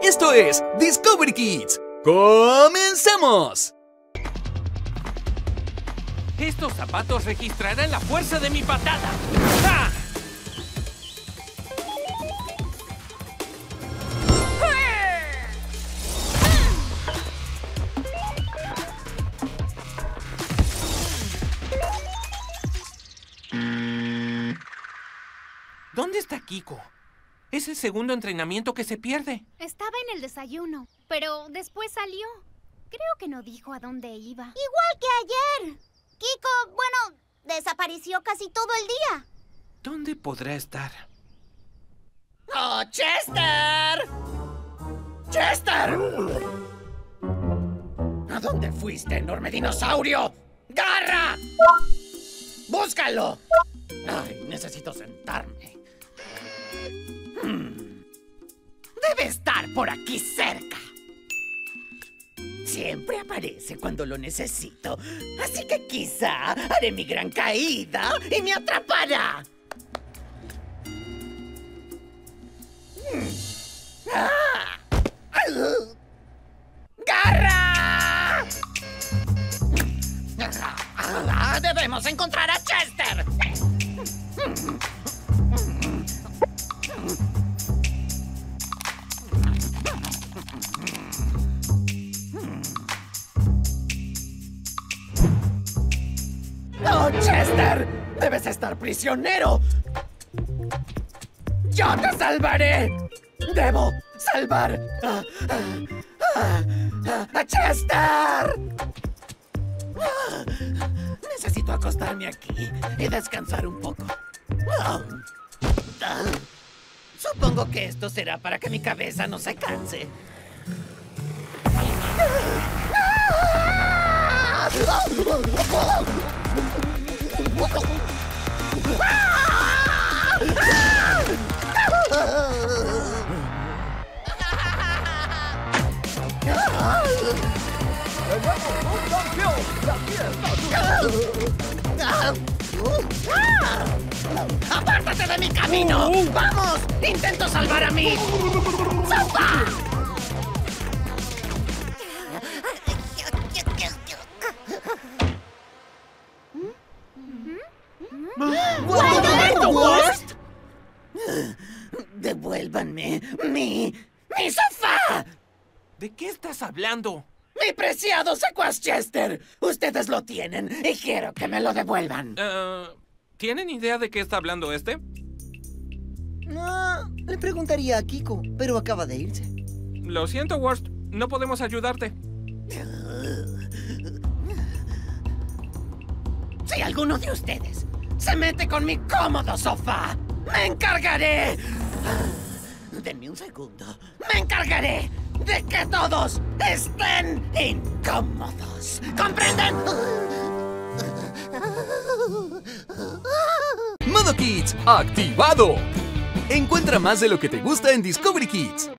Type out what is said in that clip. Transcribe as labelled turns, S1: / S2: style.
S1: Esto es Discovery Kids. ¡Comencemos!
S2: Estos zapatos registrarán la fuerza de mi patada. ¡Ah! ¿Dónde está Kiko? Es el segundo entrenamiento que se pierde.
S3: Estaba en el desayuno, pero después salió. Creo que no dijo a dónde iba.
S4: Igual que ayer. Kiko, bueno, desapareció casi todo el día.
S2: ¿Dónde podrá estar?
S5: ¡Oh, Chester! ¡Chester! ¿A dónde fuiste, enorme dinosaurio? ¡Garra! ¡Búscalo! Ay, necesito sentarme. Debe estar por aquí cerca. Siempre aparece cuando lo necesito. Así que quizá haré mi gran caída y me atrapará. ¡Garra! ¡Debemos encontrar a Chester! ¡Oh, Chester! ¡Debes estar prisionero! ¡Yo te salvaré! ¡Debo salvar a Chester! Necesito acostarme aquí y descansar un poco. Supongo que esto será para que mi cabeza no se canse. ¡Apártate de mi camino! ¡Vamos! ¡Intento salvar a mi sopa! ¡Devuélvanme mi sofá!
S2: ¿De qué estás hablando?
S5: ¡Mi preciado secuaz Chester! Ustedes lo tienen y quiero que me lo devuelvan.
S2: ¿Tienen idea de qué está hablando este?
S6: No, le preguntaría a Kiko, pero acaba de irse.
S2: Lo siento, Worst. No podemos ayudarte.
S5: Si alguno de ustedes se mete con mi cómodo sofá, ¡me encargaré! Denme un segundo. ¡Me encargaré de que todos estén incómodos! ¿Comprenden?
S1: Modo Kids activado. Encuentra más de lo que te gusta en Discovery Kids.